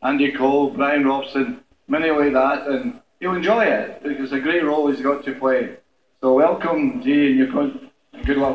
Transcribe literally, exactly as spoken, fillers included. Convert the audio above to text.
Andy Cole, Brian Robson, many like that, and he'll enjoy it because it's a great role he's got to play. So welcome, G, and your con good luck.